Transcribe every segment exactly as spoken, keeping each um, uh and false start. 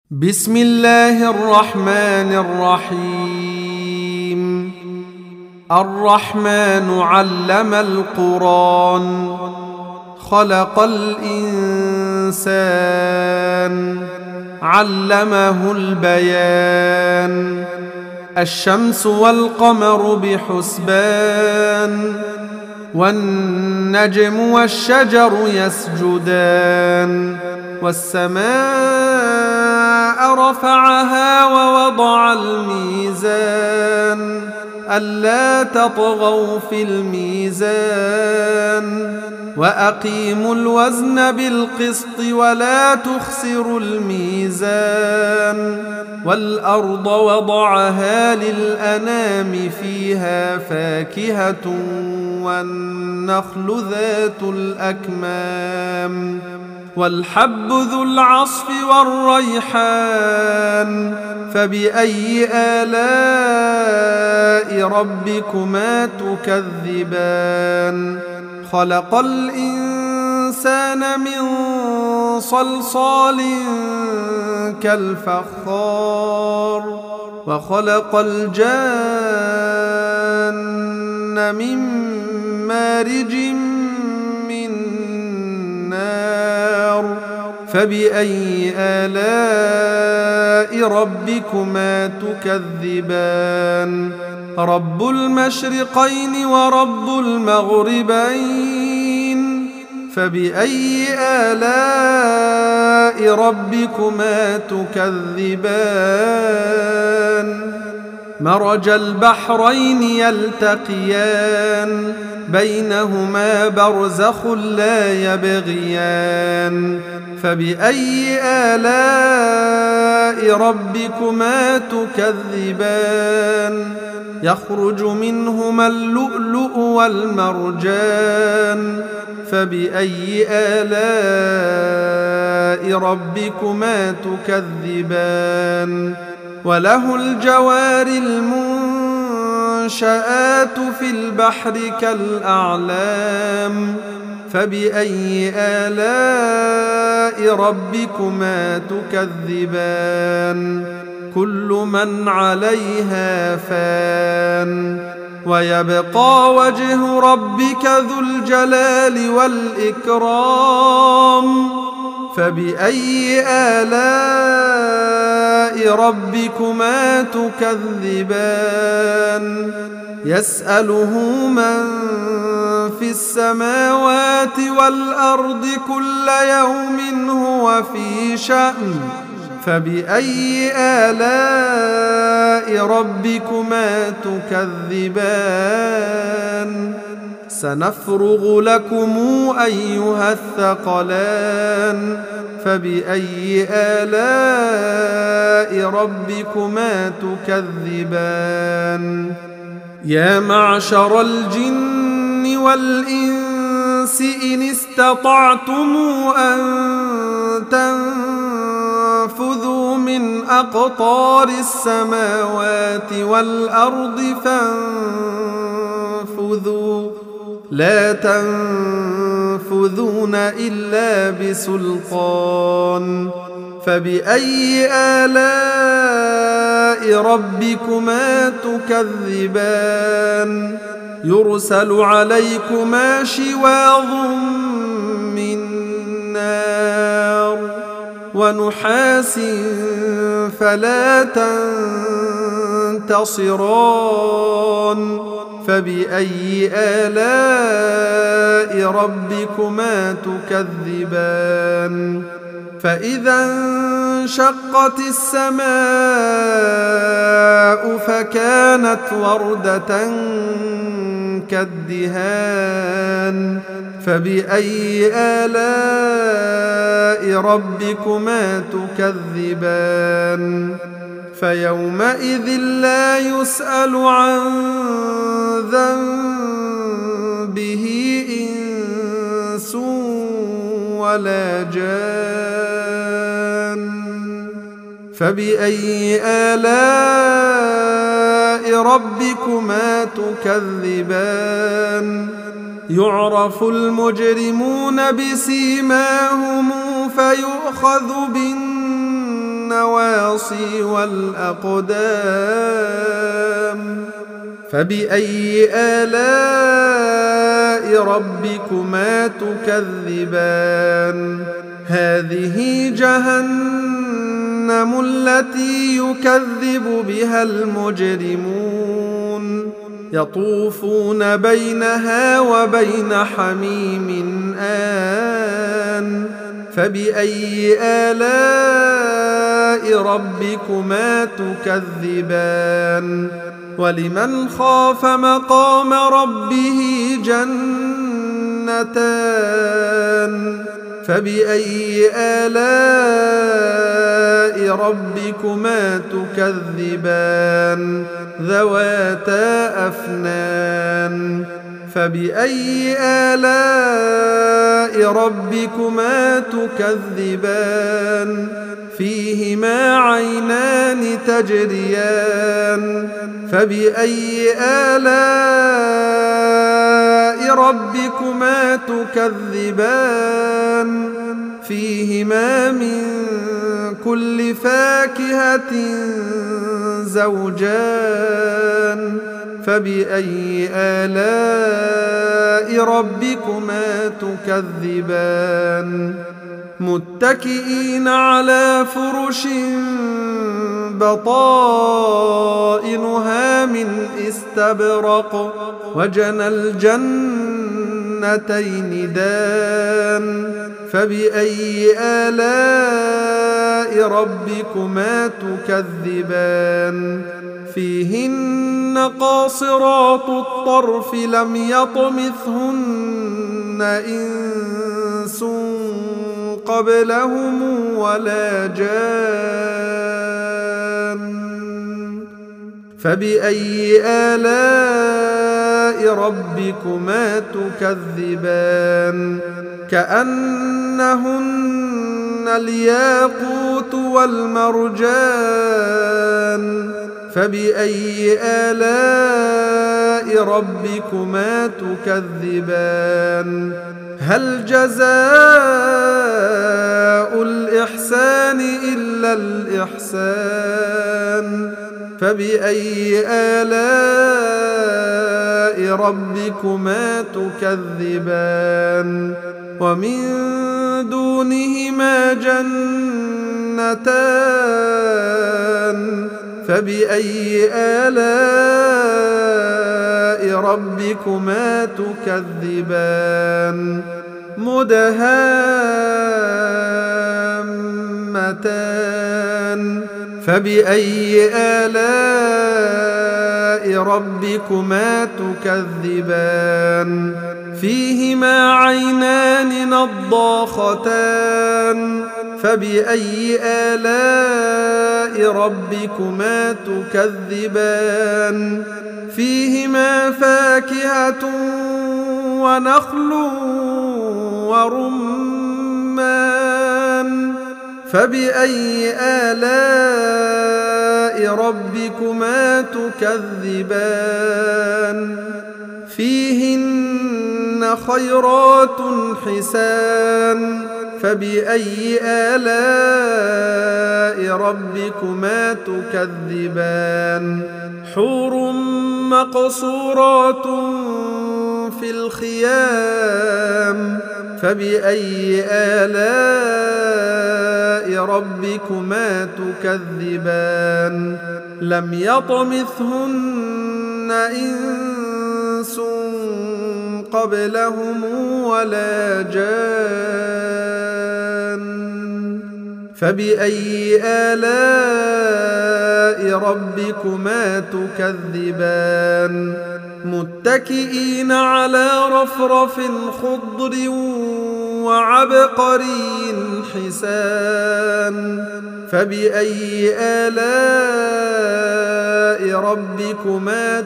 بسم الله الرحمن الرحيم. الرحمن علم القرآن خلق الإنسان علمه البيان. الشمس والقمر بحسبان والنجم والشجر يسجدان. والسماء رفعها ووضع الميزان ألا تطغوا في الميزان وأقيموا الوزن بالقسط ولا تخسروا الميزان. والأرض وضعها للأنام فيها فاكهة والنخل ذات الأكمام والحب ذو العصف والريحان. فبأي آلاء ربكما تكذبان؟ خلق الإنسان من صلصال كالفخار وخلق الجان من مارج من نار. فبأي آلاء ربكما تكذبان؟ رب المشرقين ورب المغربين. فبأي آلاء ربكما تكذبان؟ مرج البحرين يلتقيان بينهما برزخ لا يبغيان. فبأي آلاء ربكما تكذبان؟ يخرج منهما اللؤلؤ والمرجان. فبأي آلاء ربكما تكذبان؟ وله الجوار المنشآت في البحر كالأعلام. فبأي آلاء ربكما تكذبان؟ كل من عليها فان ويبقى وجه ربك ذو الجلال والإكرام. فبأي آلاء ربكما تكذبان؟ يسأله من في السماوات والأرض كل يوم هو في شأن. فبأي آلاء ربكما تكذبان؟ سنفرغ لكم أيها الثقلان. فبأي آلاء ربكما تكذبان؟ يا معشر الجن والإنس إن استطعتم أن تنفذوا من أقطار السماوات والأرض فانفذوا لا تنفذون إلا بسلطان. فبأي آلاء ربكما تكذبان؟ يرسل عليكما شواظ من نار ونحاس فلا تنتصران. فبأي آلاء ربكما تكذبان؟ فإذا انشقت السماء فكانت وردة كالدهان. فبأي آلاء ربكما تكذبان؟ فيومئذ لا يسأل عن ذنبه إنس ولا جان. فبأي آلاء ربكما تكذبان؟ يعرف المجرمون بسيماهم فيؤخذ بالنسبة النواصي والأقدام فبأي آلاء ربكما تكذبان هذه جهنم التي يكذب بها المجرمون يطوفون بينها وبين حميم آن فبأي آلاء ربكما تكذبان ولمن خاف مقام ربه جنتان فبأي آلاء ربكما تكذبان ذواتا أفنان فبأي آلاء ربكما تكذبان فيهما عينان تجريان فبأي آلاء ربكما تكذبان فيهما من كل فاكهة زوجان فبأي آلاء ربكما تكذبان متكئين على فرش بطائنها من استبرق وجنى الجنتين دان فبأي آلاء ربكما تكذبان فيهن قاصرات الطرف لم يطمثهن إنس قبلهم ولا جان فبأي آلاء ربكما تكذبان كأنهن الياقوت والمرجان فبأي آلاء ربكما تكذبان هل جزاء الإحسان إلا الإحسان فبأي آلاء ربكما تكذبان ومن دونهما جنتان فبأي آلاء ربكما تكذبان مدهامتان فبأي آلاء ربكما تكذبان فيهما عينان نضاختان فبأي آلاء ربكما تكذبان فيهما فاكهة ونخل ورمان فبأي آلاء ربكما تكذبان فيهن خيرات حسان فبأي آلاء ربكما تكذبان حور مقصورات في الخيام فبأي آلاء ربكما تكذبان لم يطمثهن إنس قبلهم ولا جان فبأي آلاء ربكما تكذبان متكئين على رفرف خضر وعبقري حسان فبأي آلاء ربكما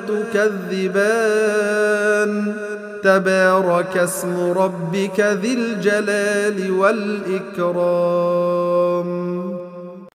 تكذبان تبارك اسم ربك ذي الجلال والإكرام